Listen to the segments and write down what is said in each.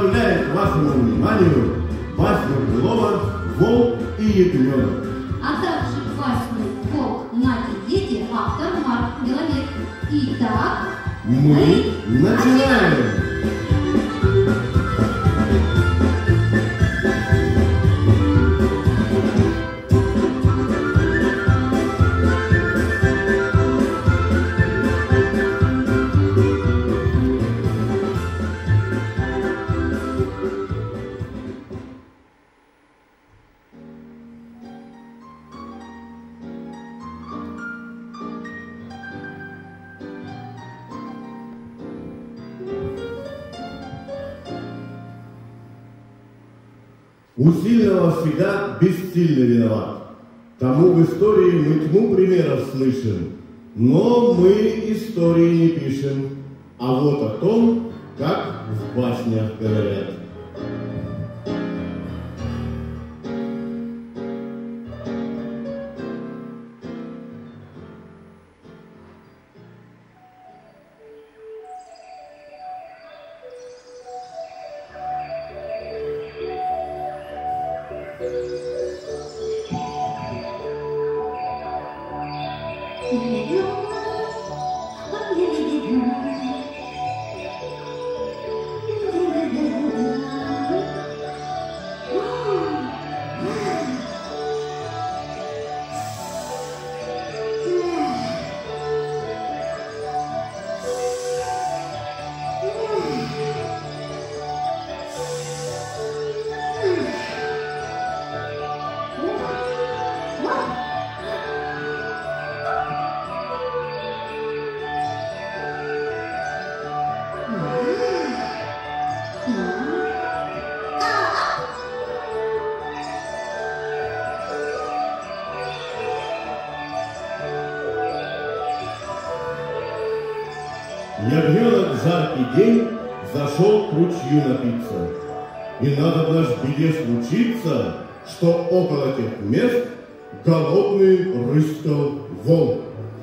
представляет вашему вниманию басню Крылова «Волк и ягненок». А также басню «Волк, мать и дети» автор Марк Беловек. Итак, мы начинаем! У сильного всегда бессильный виноват. Тому в истории мы тьму примеров слышим, но мы истории не пишем, а вот о том, как в баснях говорят. Ягненок в жаркий день зашел к ручью напиться. И надо в наш беде случиться, что около тех мест голодный рыскал волк.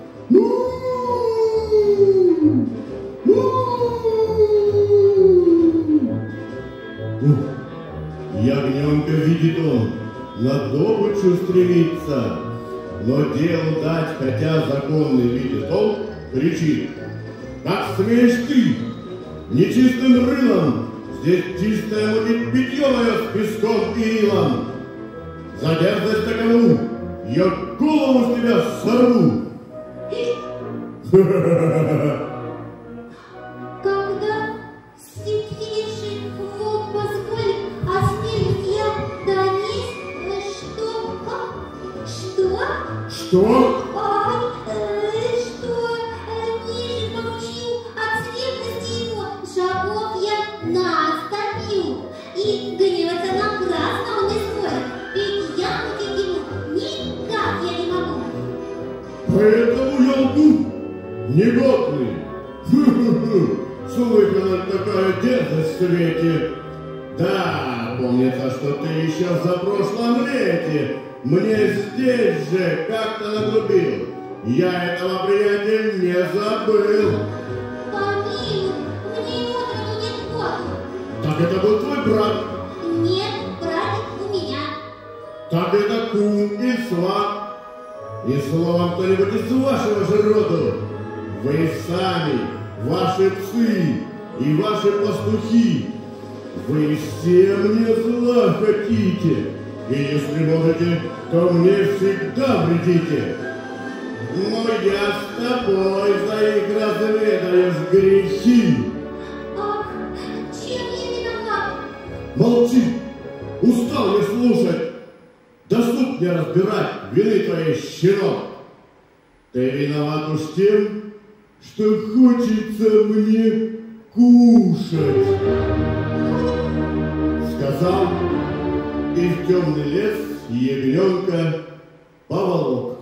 Ягненка видит он, на добычу стремится, но делу дать, хотя законный видит он, кричит: «Как смеешь ты, нечистым рылом, здесь чистое будет питье мое с песком и илом! За дерзость такову я голову с тебя сорву!» когда светлейший волк позволит, осмелюсь я донесть, что? Что? Поэтому я лгу, негодный. Слыхана такая дерзость в свете. Да, помнится, что ты еще в запрошлом лете мне здесь же как-то нагрубил. Я этого приятеля не забыл. Помилуй, мне его нет года. Так это был твой брат? Нет, братик у меня. Так это кум и сват. И словом кто-нибудь из вашего же роду. Вы сами, ваши псы и ваши пастухи, вы все мне зла хотите. И если можете, то мне всегда вредите. Но я с тобой за их разведаешь грехи. Ах, чем я виноват? Молчи, устал я слушать. Да суд мне разбирать вины твоей, щенок. Ты виноват уж тем, что хочется мне кушать. Сказал, и в темный лес ягненка поволок.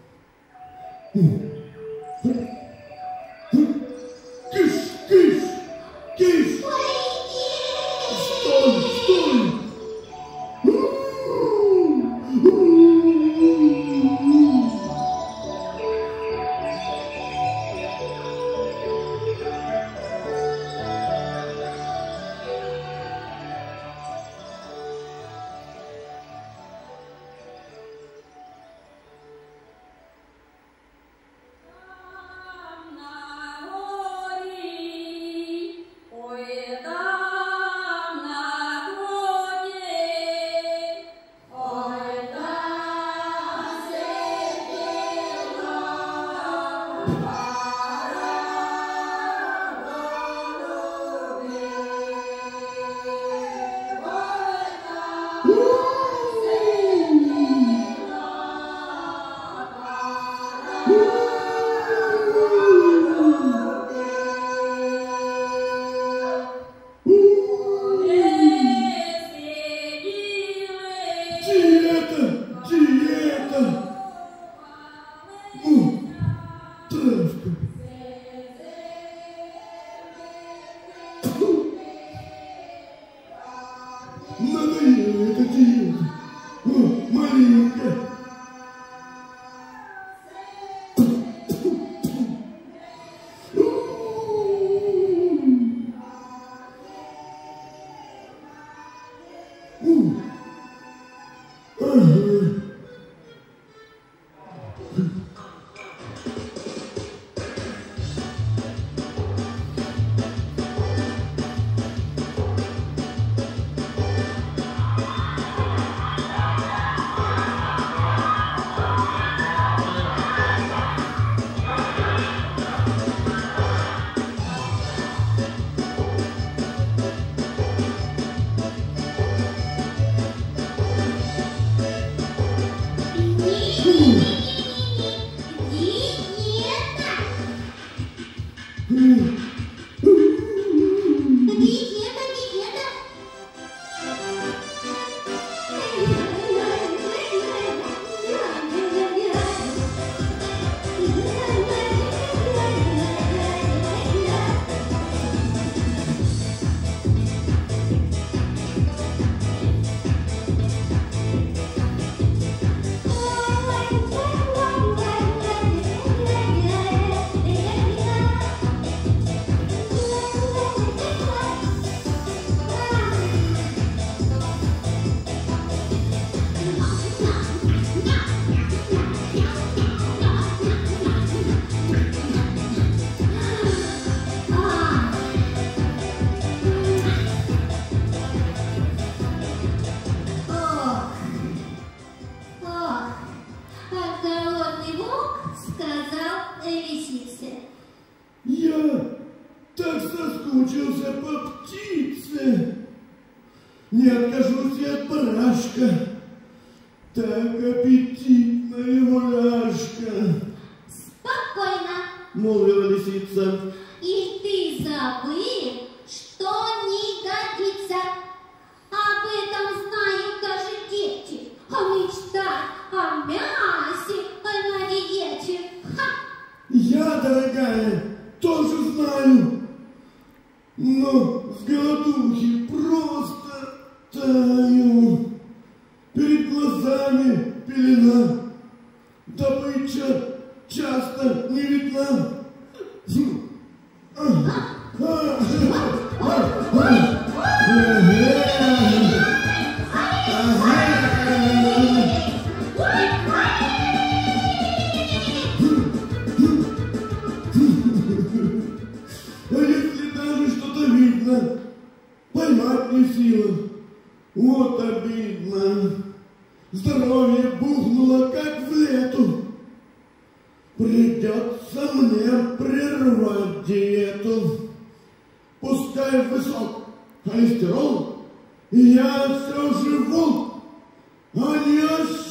Кыш, кыш, кыш! Стой, стой! надоела эта диета. О, маленькая. Я так соскучился по птице. Не откажусь и от барашка. Так аппетитна его ляжка. Спокойно. Молвила лисица. И ты забыл, что не годится. Об этом знают даже дети. А мечтать о мясе, на диете. Ха! Я, дорогая, тоже знаю. Но с голодухи просто таю. Перед глазами пелена. Добыча часто не видна. Поймать не в силах, вот обидно. Здоровье бухнуло, как в лету. Придется мне прервать диету. Пускай высок холестерол, я все же волк, а не